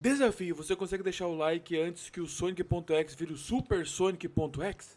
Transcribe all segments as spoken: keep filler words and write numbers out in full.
Desafio, você consegue deixar o like antes que o Sonic.exe vire o Super Sonic.exe?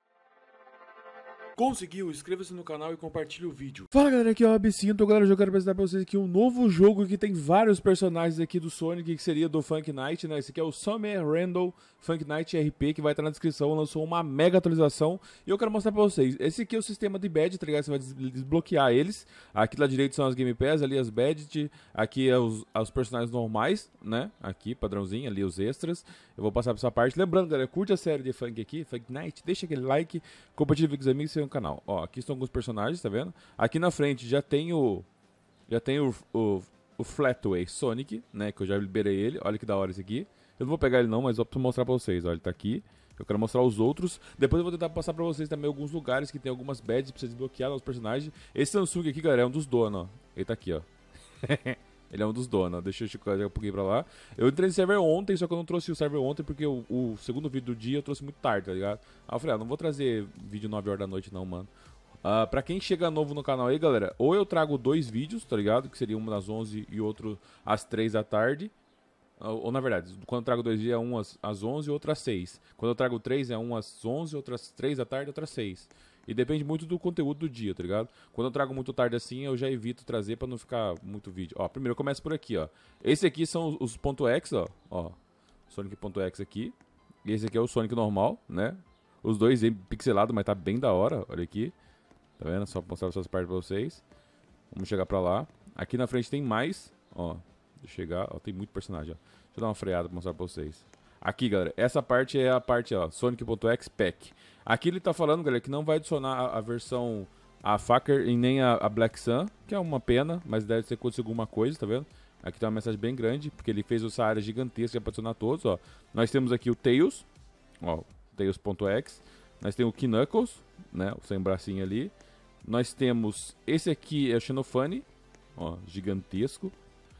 Conseguiu? Inscreva-se no canal e compartilhe o vídeo. Fala galera, aqui é o Absinto. Galera, eu quero apresentar pra vocês aqui um novo jogo que tem vários personagens aqui do Sonic, que seria do Funk Night, né? Esse aqui é o Summer Randall Funk Night R P, que vai estar na descrição. Lançou uma mega atualização e eu quero mostrar pra vocês. Esse aqui é o sistema de badge, tá ligado? Você vai des desbloquear eles. Aqui lá direito são as Game Pass, ali as badges. Aqui é os, os personagens normais, né? Aqui, padrãozinho, ali os extras. Eu vou passar pra essa parte. Lembrando, galera, curte a série de Funk aqui, Funk Night. Deixa aquele like, compartilha com os amigos e no canal. Ó, aqui estão alguns personagens, tá vendo? Aqui na frente já tem o já tem o, o, o Flatway Sonic, né, que eu já liberei ele. Olha que da hora esse aqui. Eu não vou pegar ele não, mas eu preciso mostrar pra vocês. Ó, ele tá aqui. Eu quero mostrar os outros. Depois eu vou tentar passar pra vocês também alguns lugares que tem algumas badges pra você desbloquear os personagens. Esse Samsung aqui, galera, é um dos donos, ó. Ele tá aqui, ó. Ele é um dos donos, ó. Deixa eu chegar um pouquinho pra lá. Eu entrei no server ontem, só que eu não trouxe o server ontem porque o, o segundo vídeo do dia eu trouxe muito tarde, tá ligado? Aí eu falei, ah, não vou trazer vídeo nove horas da noite não, mano. Uh, pra quem chega novo no canal aí, galera, ou eu trago dois vídeos, tá ligado? Que seria um às onze e outro às três da tarde. Ou, ou na verdade, quando eu trago dois dias é um às, às onze e outro às seis. Quando eu trago três é um às onze, outro às três da tarde e outro às seis. E depende muito do conteúdo do dia, tá ligado? Quando eu trago muito tarde assim, eu já evito trazer pra não ficar muito vídeo. Ó, primeiro eu começo por aqui, ó. Esse aqui são os, os .x, ó. Ó, Sonic.exe aqui. E esse aqui é o Sonic normal, né? Os dois pixelados, mas tá bem da hora, olha aqui. Tá vendo? Só pra mostrar essas partes pra vocês. Vamos chegar pra lá. Aqui na frente tem mais, ó. Deixa eu chegar, ó, tem muito personagem, ó. Deixa eu dar uma freada pra mostrar pra vocês. Aqui, galera, essa parte é a parte, ó, Sonic.exe Pack. Aqui ele tá falando, galera, que não vai adicionar a, a versão a Faker e nem a, a Black Sun, que é uma pena, mas deve ter acontecido alguma coisa, tá vendo? Aqui tem uma mensagem bem grande, porque ele fez essa área gigantesca pra adicionar todos, ó. Nós temos aqui o Tails, ó, Tails.exe. Nós temos o Knuckles, né, o sem bracinho ali. Nós temos, esse aqui é o Xenophane, ó, gigantesco.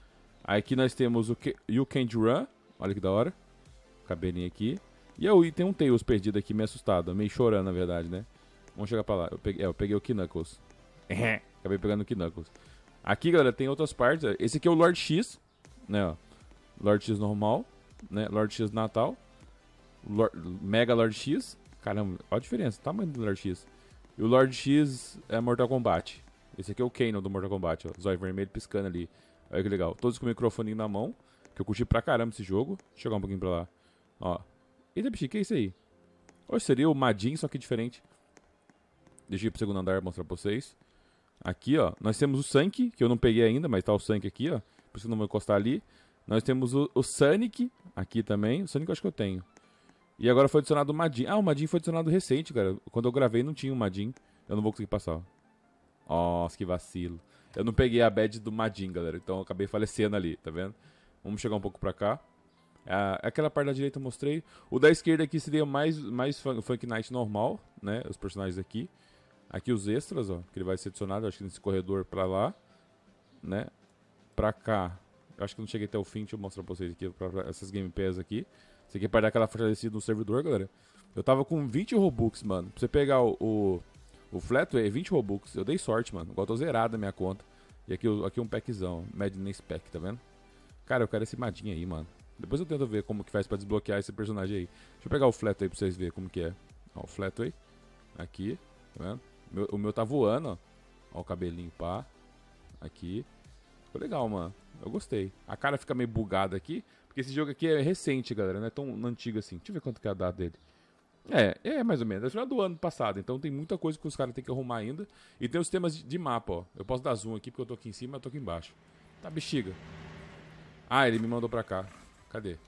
Aqui nós temos o You Can't Run, olha que da hora. Cabelinho aqui. E aí tem um Tails perdido aqui, meio assustado, meio chorando na verdade, né? Vamos chegar pra lá. Eu peguei, é, eu peguei o Knuckles. Acabei pegando o Knuckles. Aqui, galera, tem outras partes. Esse aqui é o Lord X, né? Ó. Lord X normal, né? Lord X Natal. Lord, Mega Lord X. Caramba, olha a diferença, o tamanho do Lord X. E o Lord X é Mortal Kombat. Esse aqui é o Kano do Mortal Kombat, ó. Zóio vermelho piscando ali. Olha que legal. Todos com o microfone na mão. Que eu curti pra caramba esse jogo. Deixa eu chegar um pouquinho pra lá. Ó. Eita, bichinho, que é isso aí? Hoje seria o Majin, só que diferente. Deixa eu ir pro segundo andar mostrar pra vocês. Aqui, ó. Nós temos o Sank, que eu não peguei ainda, mas tá o Sank aqui, ó. Por isso que eu não vou encostar ali. Nós temos o, o Sonic. Aqui também. O Sonic eu acho que eu tenho. E agora foi adicionado o Majin. Ah, o Majin foi adicionado recente, cara. Quando eu gravei não tinha o Majin. Eu não vou conseguir passar, ó. Nossa, que vacilo. Eu não peguei a badge do Majin, galera. Então eu acabei falecendo ali, tá vendo? Vamos chegar um pouco pra cá. Ah, aquela parte da direita eu mostrei. O da esquerda aqui seria mais, mais fun Funk Night normal, né? Os personagens aqui. Aqui os extras, ó. Que ele vai ser adicionado, acho que nesse corredor pra lá. Né? Pra cá. Eu acho que não cheguei até o fim. Deixa eu mostrar pra vocês aqui. Pra, pra essas Game Pass aqui. Isso aqui é para dar aquela fortalecida no servidor, galera. Eu tava com vinte Robux, mano. Pra você pegar o, o, o Flatway, é vinte Robux. Eu dei sorte, mano. Igual eu tô zerado a minha conta. E aqui, aqui um packzão. Madness Pack, tá vendo? Cara, eu quero esse Madin aí, mano. Depois eu tento ver como que faz pra desbloquear esse personagem aí. Deixa eu pegar o Flatway pra vocês verem como que é. Ó, o Flatway. Aqui, tá vendo? Meu, o meu tá voando, ó. Ó o cabelinho, pá. Aqui. Ficou legal, mano. Eu gostei. A cara fica meio bugada aqui. Porque esse jogo aqui é recente, galera. Não é tão antigo assim. Deixa eu ver quanto que é a data dele. É, é mais ou menos. É final do ano passado. Então tem muita coisa que os caras têm que arrumar ainda. E tem os temas de, de mapa, ó. Eu posso dar zoom aqui porque eu tô aqui em cima e eu tô aqui embaixo. Tá, bexiga. Ah, ele me mandou pra cá. Cadê?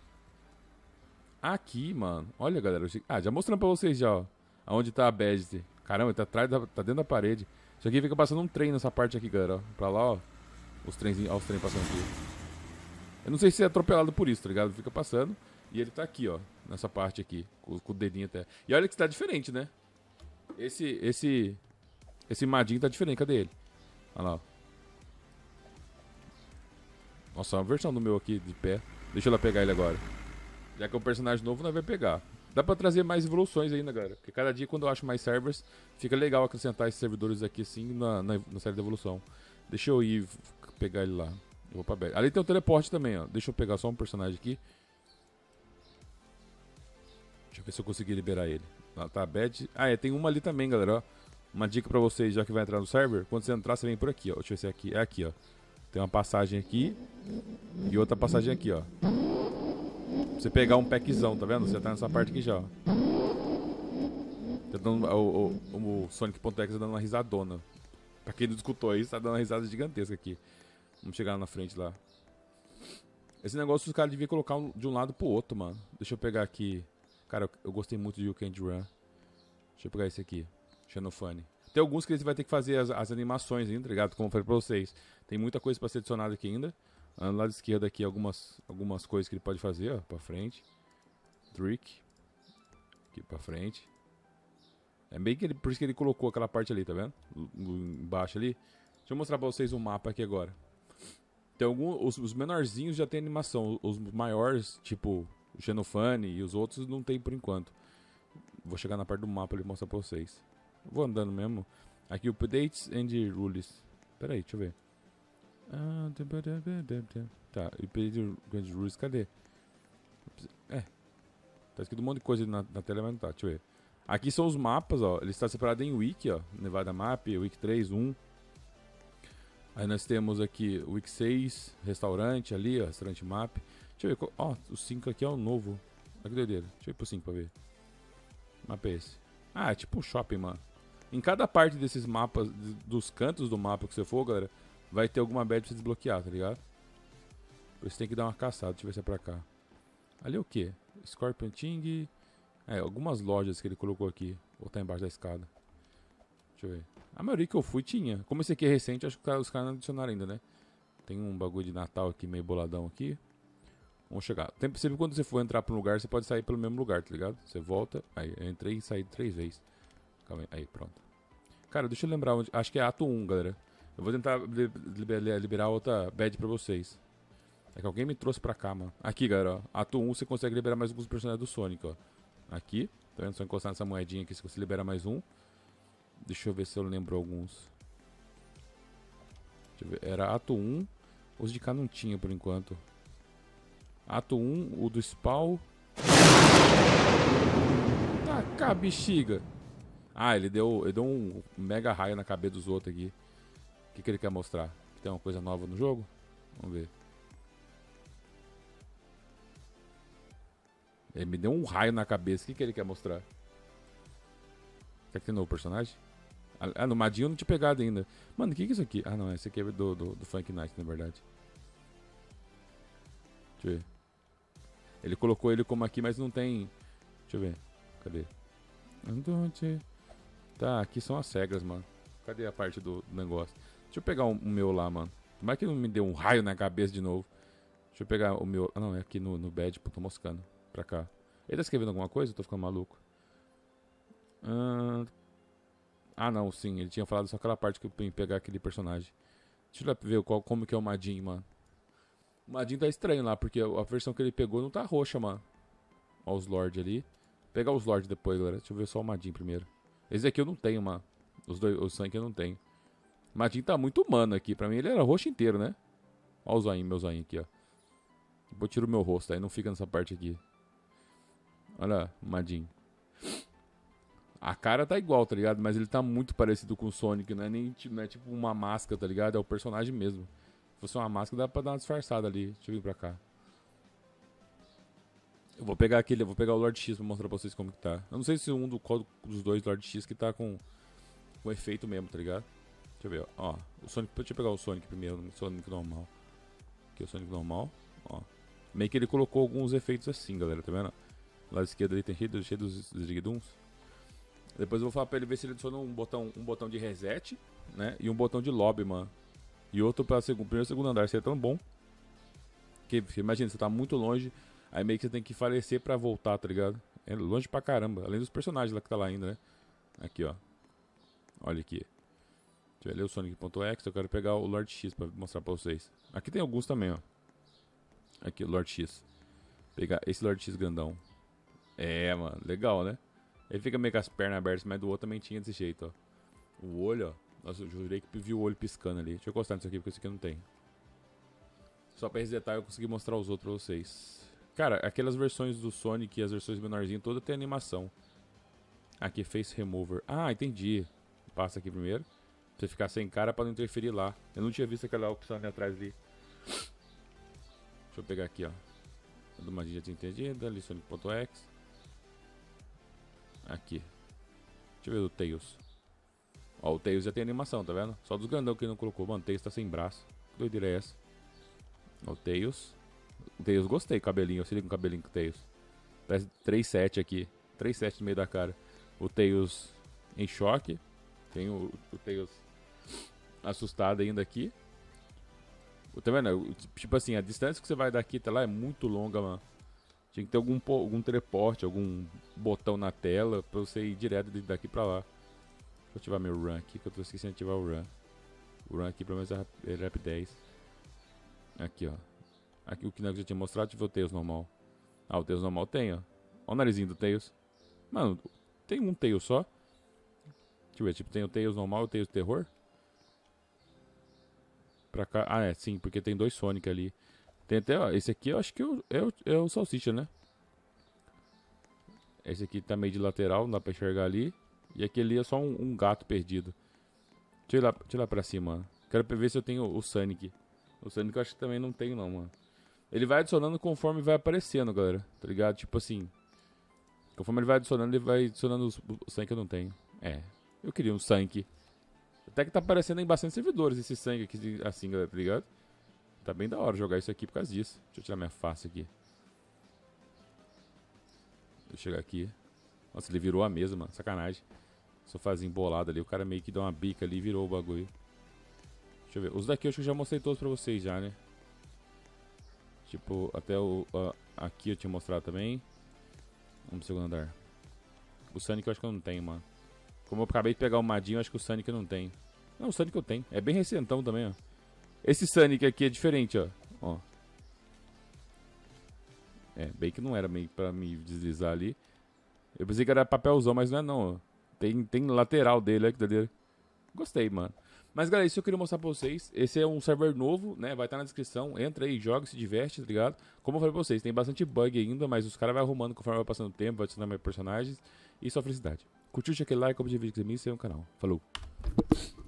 Aqui, mano. Olha, galera. Ah, já mostrando pra vocês já, ó. Aonde tá a badge. Caramba, tá atrás da, tá dentro da parede. Isso aqui fica passando um trem nessa parte aqui, galera. Ó. Pra lá, ó. Os trenzinhos. Ó, os trem passando aqui. Eu não sei se é atropelado por isso, tá ligado? Fica passando. E ele tá aqui, ó. Nessa parte aqui. Com, com o dedinho até. E olha que tá diferente, né? Esse. Esse. Esse Madin tá diferente. Cadê ele? Olha lá, ó. Nossa, uma versão do meu aqui de pé. Deixa eu lá pegar ele agora. Já que é um personagem novo, nós vai pegar. Dá pra trazer mais evoluções ainda, galera. Porque cada dia, quando eu acho mais servers, fica legal acrescentar esses servidores aqui assim na, na, na série de evolução. Deixa eu ir pegar ele lá. Eu vou pra bad. Ali tem o teleporte também, ó. Deixa eu pegar só um personagem aqui. Deixa eu ver se eu consegui liberar ele. Lá tá a bad. Ah, é, tem uma ali também, galera, ó. Uma dica pra vocês, já que vai entrar no server. Quando você entrar, você vem por aqui, ó. Deixa eu ver se é aqui. É aqui, ó. Tem uma passagem aqui. E outra passagem aqui, ó. Pra você pegar um packzão, tá vendo? Você tá nessa parte aqui já, ó. Tá dando, o, o, o Sonic.exe tá dando uma risadona. Pra quem não escutou aí, tá dando uma risada gigantesca aqui. Vamos chegar lá na frente lá. Esse negócio os caras deviam colocar de um lado pro outro, mano. Deixa eu pegar aqui. Cara, eu, eu gostei muito de You Can't Run. Deixa eu pegar esse aqui. Xenophone. Tem alguns que eles vai ter que fazer as, as animações ainda, tá ligado? Como eu falei pra vocês. Tem muita coisa pra ser adicionada aqui ainda. No lado esquerdo aqui, algumas, algumas coisas que ele pode fazer, ó. Pra frente. Trick. Aqui pra frente. É bem que ele, por isso que ele colocou aquela parte ali, tá vendo? Embaixo ali. Deixa eu mostrar pra vocês o mapa aqui agora. Tem alguns, os, os menorzinhos já tem animação. Os maiores, tipo o Xenophone e os outros, não tem por enquanto. Vou chegar na parte do mapa ali e mostrar pra vocês. Vou andando mesmo. Aqui o Updates and Rules. Pera aí, deixa eu ver. Ah, tá, Updates and Rules, cadê? É. Tá escrito um monte de coisa na, na tela, mas não tá, deixa eu ver. Aqui são os mapas, ó. Ele está separado em Wiki, ó. Nevada Map, Wiki três, um. Aí nós temos aqui o Wiki seis, restaurante ali, ó. Restaurante Map. Deixa eu ver, ó. O cinco aqui é o novo. Olha que doideira. Deixa eu ir pro cinco pra ver. Mapa é esse. Ah, é tipo um shopping, mano. Em cada parte desses mapas, dos cantos do mapa que você for, galera, vai ter alguma badge pra você desbloquear, tá ligado? Por isso tem que dar uma caçada. Deixa eu ver se é pra cá. Ali é o que? Scorpion Ting. É, algumas lojas que ele colocou aqui. Ou tá embaixo da escada. Deixa eu ver. A maioria que eu fui tinha. Como esse aqui é recente, acho que os caras não adicionaram ainda, né? Tem um bagulho de Natal aqui, meio boladão aqui. Vamos chegar. Tem, sempre quando você for entrar pra um lugar, você pode sair pelo mesmo lugar, tá ligado? Você volta. Aí, eu entrei e saí três vezes. Calma aí. Aí, pronto. Cara, deixa eu lembrar onde. Acho que é ato um, galera. Eu vou tentar liberar, liberar outra badge pra vocês. É que alguém me trouxe pra cá, mano. Aqui, galera, ó. Ato um você consegue liberar mais alguns personagens do Sonic, ó. Aqui. Tá vendo? Só encostar nessa moedinha aqui se você liberar mais um. Deixa eu ver se eu lembro alguns. Deixa eu ver. Era ato um. Os de cá não tinha por enquanto. Ato um, o do Spawn. Tá cá, bexiga. Ah, ele deu, ele deu um mega raio na cabeça dos outros aqui. O que, que ele quer mostrar? Tem uma coisa nova no jogo? Vamos ver. Ele me deu um raio na cabeça. O que, que ele quer mostrar? Quer que tem novo personagem? Ah, no Madinho eu não tinha pegado ainda. Mano, o que, que é isso aqui? Ah, não. Esse aqui é do, do, do Funk Night, na verdade. Deixa eu ver. Ele colocou ele como aqui, mas não tem... Deixa eu ver. Cadê? Tá, aqui são as regras, mano. Cadê a parte do, do negócio? Deixa eu pegar o, o meu lá, mano. Como é que não me deu um raio na cabeça de novo? Deixa eu pegar o meu... Ah, não. É aqui no, no bad. Pô, tô moscando. Pra cá. Ele tá escrevendo alguma coisa? Eu tô ficando maluco. Ah... Ah, não, sim. Ele tinha falado só aquela parte que eu ia pegar aquele personagem. Deixa eu ver qual, como que é o Madin, mano. O Madin tá estranho lá, porque a versão que ele pegou não tá roxa, mano. Ó os Lord ali. Vou pegar os Lord depois, galera. Deixa eu ver só o Madin primeiro. Esse aqui eu não tenho, mano. Os dois, o sangue eu não tenho. O Madin tá muito humano aqui. Pra mim ele era roxo inteiro, né? Ó o zoinho, meu zoinho aqui, ó. Vou tirar o meu rosto, aí não fica nessa parte aqui. Olha, o Madin. A cara tá igual, tá ligado? Mas ele tá muito parecido com o Sonic. Não é nem não é tipo uma máscara, tá ligado? É o personagem mesmo. Se fosse uma máscara, dá pra dar uma disfarçada ali. Deixa eu vir pra cá. Eu vou pegar aquele, eu vou pegar o Lord X pra mostrar pra vocês como que tá. Eu não sei se um do, qual dos dois Lord X que tá com, com efeito mesmo, tá ligado? Deixa eu ver, ó. O Sonic, deixa eu pegar o Sonic primeiro, o Sonic normal. Aqui é o Sonic normal, ó. Meio que ele colocou alguns efeitos assim, galera, tá vendo? Lado esquerdo ali tem cheio, cheio dos Zigduns. Depois eu vou falar pra ele ver se ele adiciona um botão, um botão de reset, né? E um botão de lobby, mano. E outro pra segundo, primeiro e segundo andar. Seria tão bom. Que, imagina, você tá muito longe. Aí meio que você tem que falecer pra voltar, tá ligado? É longe pra caramba. Além dos personagens lá que tá lá ainda, né? Aqui, ó. Olha aqui. Deixa eu ler o Sonic.exe. Eu quero pegar o Lord X pra mostrar pra vocês. Aqui tem alguns também, ó. Aqui, o Lord X. Pegar esse Lord X grandão. É, mano. Legal, né? Ele fica meio com as pernas abertas, mas do outro também tinha desse jeito, ó. O olho, ó. Nossa, eu jurei que vi o olho piscando ali. Deixa eu encostar nisso aqui, porque esse aqui não tem. Só pra resetar eu consegui mostrar os outros pra vocês. Cara, aquelas versões do Sonic e as versões menorzinhas, toda tem animação. Aqui, Face Remover. Ah, entendi. Passa aqui primeiro. Pra você ficar sem cara pra não interferir lá. Eu não tinha visto aquela opção ali atrás ali. Deixa eu pegar aqui, ó. A do Magia já tinha entendido. Ali, Sonic.exe. Aqui. Deixa eu ver o Tails. Ó, o Tails já tem animação, tá vendo? Só dos grandão que ele não colocou. Mano, o Tails tá sem braço. Que doideira é essa? Ó, o Tails. O Tails gostei, cabelinho. Eu se liga com o cabelinho com o Tails. Parece três sete aqui. três sete no meio da cara. O Tails em choque. Tem o, o Tails assustado ainda aqui. Tá vendo? Tipo assim, a distância que você vai daqui até lá é muito longa, mano. Tinha que ter algum, algum teleporte, algum botão na tela pra você ir direto daqui pra lá. Deixa eu ativar meu run aqui, que eu tô esquecendo de ativar o run. O run aqui pelo menos é rapidez. Aqui, ó. Aqui o que eu já tinha mostrado, tive o Tails normal. Ah, o Tails normal tem, ó. Olha o narizinho do Tails. Mano, tem um Tails só. Deixa eu ver, tipo, tem o Tails normal e o Tails terror. Pra cá. Ah, é, sim, porque tem dois Sonic ali. Tem até, ó, esse aqui eu acho que é o, é o, é o Salsicha, né? Esse aqui tá meio de lateral, não dá pra enxergar ali. E aquele é só um, um gato perdido. Deixa eu ir lá, deixa eu ir lá pra cima, mano. Quero ver se eu tenho o Sonic. O Sonic eu acho que também não tenho, não, mano. Ele vai adicionando conforme vai aparecendo, galera. Tá ligado? Tipo assim. Conforme ele vai adicionando, ele vai adicionando os, o Sonic que eu não tenho. É. Eu queria um Sonic. Até que tá aparecendo em bastante servidores esse sangue aqui, assim, galera, tá ligado? Tá bem da hora jogar isso aqui por causa disso. Deixa eu tirar minha face aqui. Deixa eu chegar aqui. Nossa, ele virou a mesa, mano. Sacanagem. Sofazinho bolado ali. O cara meio que deu uma bica ali e virou o bagulho. Deixa eu ver. Os daqui eu acho que eu já mostrei todos pra vocês já, né? Tipo, até o... Uh, aqui eu tinha mostrado também. Vamos pro segundo andar. O Sonic eu acho que eu não tenho, mano. Como eu acabei de pegar o Madinho, eu acho que o Sonic eu não tenho. Não, o Sonic eu tenho. É bem recentão também, ó. Esse Sonic aqui é diferente, ó. Ó. É, bem que não era meio pra me deslizar ali. Eu pensei que era papelzão, mas não é não, ó. Tem, tem lateral dele, olha que doideira. Gostei, mano. Mas, galera, isso eu queria mostrar pra vocês. Esse é um server novo, né? Vai estar na descrição. Entra aí, joga, se diverte, tá ligado? Como eu falei pra vocês, tem bastante bug ainda, mas os caras vão arrumando conforme vai passando o tempo, vai adicionando mais personagens. E só felicidade. Curtiu, deixa aquele like, compartilha o vídeo com você no canal. Falou!